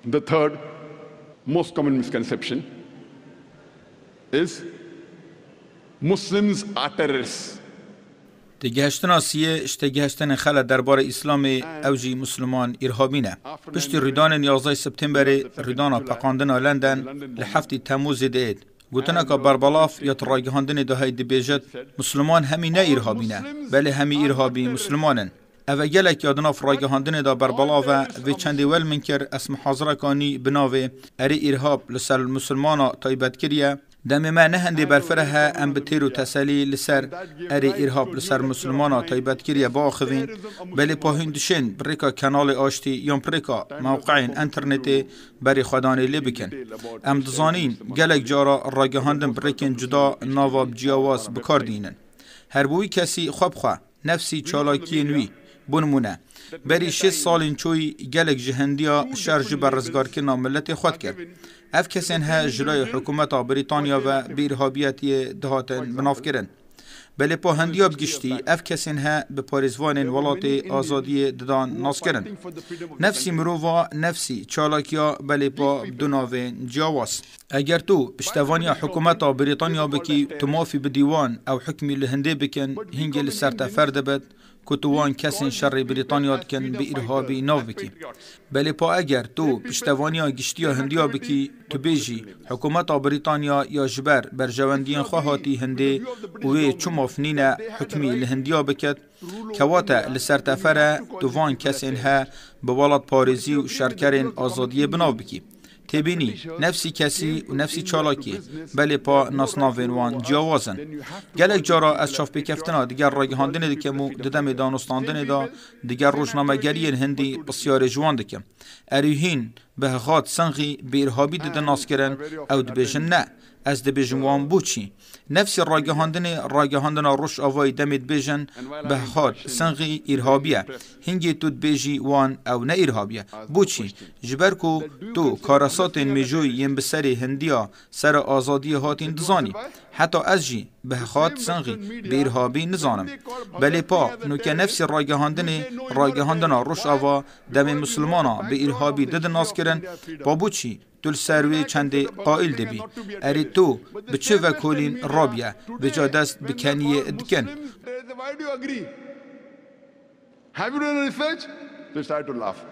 The third most common misconception is Muslims are terrorists. تگهشتن آسیه اشتگهشتن خلا دربار اسلام اوجی مسلمان ارهابینه. پشت ریدان 11 سپتامبر ریدان پقاندن لندن لحفت تموز دید. گوتنا که بربلاف یا تراجهاندن دهای دبیجت مسلمان همی نه ارهابینه بله همی ارهابی مسلمانن. اوه گلک یادنا فراجهاندن دا بربلاف و چندی ول منکر اسم حاضره کانی بناوه اری ارهاب لسر المسلمان تایبت کریه دم ما نهندی برفره ام بتیرو تسلی لسر اری ارهاب لسر مسلمانا تایبت کریه باخوین بلی پاهندشن بریکا کانال آشتی یا بریکا موقعین انترنتی بری خدانی لی بکن ام دزانین گلک جارا راگهاندن بریکن جدا نواب جیاواز بکاردینن هر بوی کسی خواب خواه نفسی چالاکی نوی بونمونه بری 6 سالین چوی گلک جهندیا شرج برزگار که ناملت خود کرد اف کسین ها جلای حکومت بریتانیا و بیرهابیتی دهاتن بناف کرن بله پا هندیا بگشتی اف کسین ها به پاریزوان ولات آزادی ددان ناس کرن نفسی مروفا نفسی چالاکیا بله پا دوناوین جاواز اگر تو پشتوانی حکومت بریتانیا بکی تو مافی بدیوان او حکمی لهنده بکن هنگی لسرت فرد بد کتوان کسین شر بریتانیا کن به ارهابی ناو بکی بله پا اگر تو پشتوانیا گشتیا هندیا بکی تو بیجی حکومت بریتانیا یا جبر برجواندین خواهاتی هنده اوه چو مافنین حکمی لهندیا بکد کواتا لسرتفره توان کسین ها به ولات پاریزی و شرکرین آزادی بناو بکی تبینی نفسی کسی و نفسی چالاکی بله پا ناسناوین وان جاوازن گلک جارا از شاف بکفتنا دیگر راگهاندن دکمو ددم دانستاندن دا دیگر روشنامه گرین هندی بسیار جوان دکم اریهین به غاد سنغی بیرهابی ددن ناس کرن او دبیجن نه از دبیجن وان بوچی نفسی راگهاندن روش آوای دمید بیجن به غاد سنغی ارهابیه هنگی تو دبیجی وان او نه ارهابیه بوچی جبرکو تو کارسات میجوی یم بسری هندیا سر آزادی هاتین دزانی حتی از جی به خاط سنغی به ارهابی نزانم بله پا نوکه نفسی راگهاندن روش آوا دم مسلمانا به ارهابی دد ناس کرن با بوچی تل سروی چند قائل دبی اری تو به چه وکولین رابیه به جا دست بکنیه ادکن Have you done research? They started to laugh.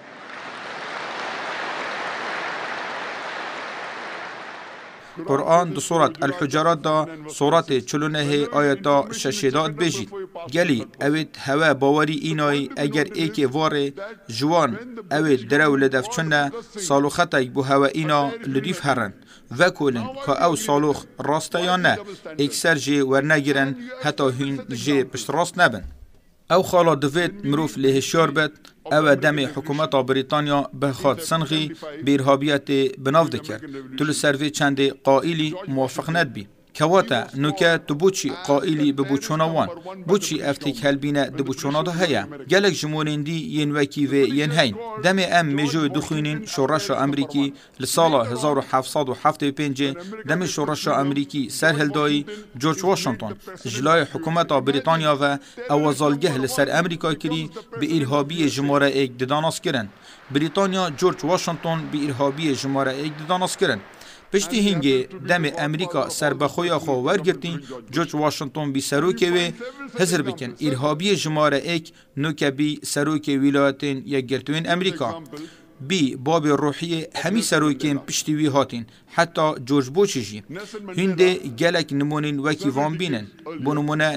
قرآن دو صورت الحجرات دا صورت چلونه آیتا ششداد بجید گلی اوید هوا باوری اینای اگر ایک واره جوان اوید درو لدف چنه سالوختک بو هوا اینا لدیف هرن وکولن که او سالوخ راسته یا نه اکسر جه ورنگیرن حتی هین جه پشت راست نبن او خالا دوید مروف لهشیار بد او دم حکومت بریتانیا به خاط سنغی بیرهابیت بناو دکر تلو سروی چند قائلی موافق ندبی کواتا نوکه تو بوچی قائلی به بوچوناوان بوچی افتیک هلبینه دو بوچونا ده هیا گلک جمونندی ین وکی و ین هین دم ام میجوی دخوینین شورش امریکی لسالا 1775 دم شورش امریکی سرهلدایی جورج واشنطن جلای حکومت بریتانیا و اوازالگه لسر امریکا کری به ارهابی جماره ایک دداناس کرن بریتانیا جورج واشنطن به ارهابی جماره ایک دداناس کرن پشتی هنگی دم امریکا سر بخویا خو ورگرتین جورج واشنطن بی سروکه و حضر بکن ارهابی جماره ایک نوکه بی سروکه ولایتین یک گرتوین امریکا بی باب روحی همی سروکین پشتی وی هاتین حتی جورج بوشی جی هنده گلک نمونین وکی وان بینن بونمونه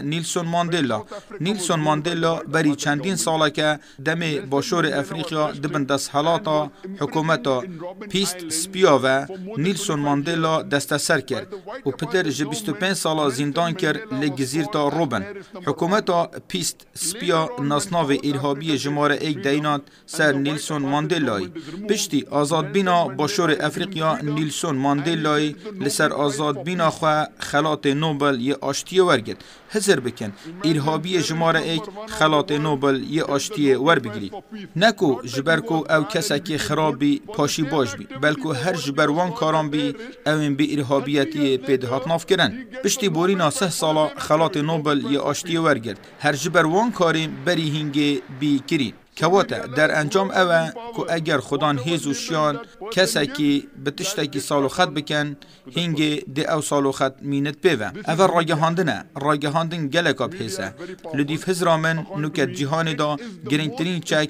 نیلسون ماندلا بری چندین ساله که دم باشور افریقیا دبن دست حالاتا حکومتا پیست سپیا و نیلسون ماندلا دست سر کرد و پتر جه 25 ساله زندان کرد لگزیر تا روبن حکومتا پیست سپیا ناسناو ارهابی جماره ایک دینات سر نیلسون ماندلای پشتی آزاد بینا باشور افریقیا نیلسون ماندلای لسر آزاد بینا خواه خلات نوبل یه آشتی ورگد حضر بکن ارهابی جماره ایک خلات نوبل یه آشتی ور بگیری نکو جبرکو او کسا که خرابی پاشی باش بی بلکو هر جبروان کاران بی اوین بی ارهابیتی پیدهات ناف کرن پشتی بورینا 3 سالا خلات نوبل یه آشتی ورگد هر جبروان کاریم بری هنگی بی کری کواته در انجام اوه که اگر خدان هیز و شیان کسی که بتشتکی سالو خط بکن هنگی دی او سالو خط مینت بیوه اوه راگهاندن گلکاب هیسه لدیف هزرامن نوکت جهانی دا گرینترین چک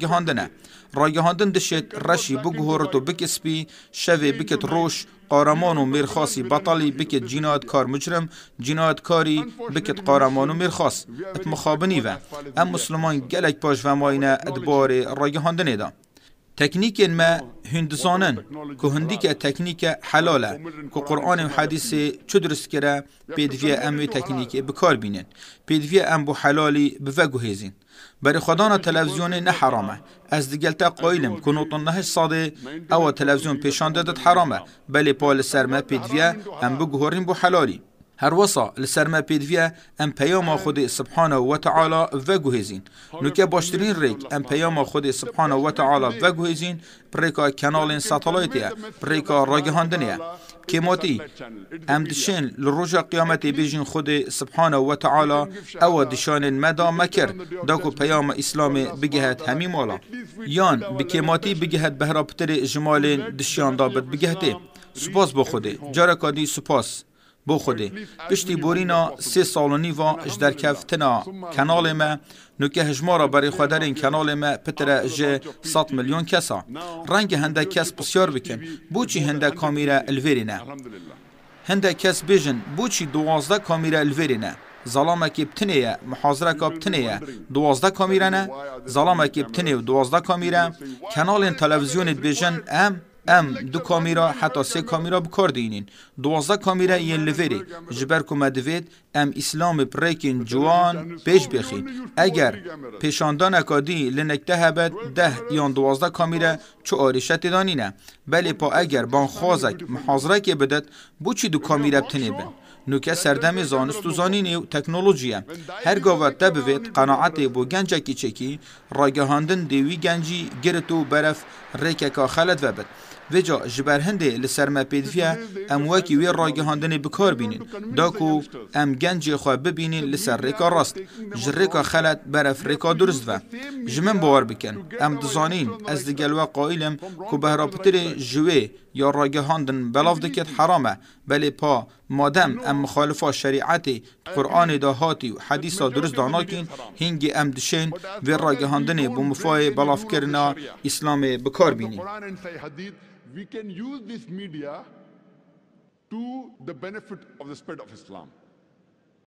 راگهاندن دشت رشی بگهورتو بکسبی شوی بکت روش قارمان و میرخاصی بطلی بکت جنایت کار مجرم جنایت کاری بکت قارمان و میرخاص ات مخابنی و ام مسلمان گلک پاش و ماینه ادبار راگهاندنه دا تکنیک ما هندزانن که هندی که تکنیک حلاله که قرآن و حدیث چه درست کرده پیدوی اموی تکنیک بکار بینن پیدوی ام بو حلالی بوگو هیزین برای خدانا تلویزیون نه حرامه از دیگلتا قایلم که نوتن نهش صاده او تلویزیون پیشان دادت حرامه بلی پا لسرمه پیدوی ام بگوهرین بو حلالی هر وصا لسرما پیدویه ام پیام خود سبحانه و تعالی وگوهزین نوکه باشترین ریک ام پیام خود سبحانه و تعالی وگوهزین پریکا کانال ساتلایتیه پریکا راگهاندنیه کیماتی ام دشین لروجا قیامتی بیجین خود سبحانه و تعالی او دشان مدا مکر داکو پیام اسلام بگهت همی مالا یان بکیماتی بگهت بهرابتر جمال دشیان دابت بگهته سپاس با خوده جارکادی سپاس بو خوده پشتی بورینا 3 سال و نیوا اجدر کفتنا کانال ما نوکه هجمارا برای خودر این کانال ما پتر جه 100 میلیون کسا رنگ هنده کس بسیار بکن بوچی هنده کامیرا الویرینه هنده کس بیجن بوچی 12 کامیرا الویرینه ظلامه که بتنیه محاضره که بتنیه 12 کامیرا نه ظلامه که بتنیه 12 کامیرا کانال تلویزیون بیجن ام 2 کامیرا حتی 3 کامیرا بکار دینین 12 کامیرا یین لوری جبر که مدوید ام اسلام پریکین جوان پیش بخین اگر پیشاندان اکادی لنکته هبت 10 یا 12 کامیرا چو آریشت دانینه بلی پا اگر بان خوازک محاضره که بدد بوچی 2 کامیرا بتنی بن نوکه سردم زانست و زانینی و تکنولوژیه هر گاوت تبوید قناعتی بو گنجه کی چکی راگهاندن دیوی گنجی گرتو برف ریکه که خلد وبد وجا جبر هنده لسرما پیدویه ام وکی وی راگهاندن بکار بینین داکو ام گنجی خواه ببینین لسر ریکا راست جریکا خلد برف ریکا درست و جمن باور بکن ام دزانین از دیگلوه قائلم که بهرابتر جوه یا راگهاندن بلاف دکت حرامه بلی پا مادم ام مخالفه شریعت قرآن داهاتی و حدیثا درست داناکین هنگی ام دشین و راگهاندن بمفای بلاف کرنا اسلام بکار بینین We can use this media to the benefit of the spread of Islam.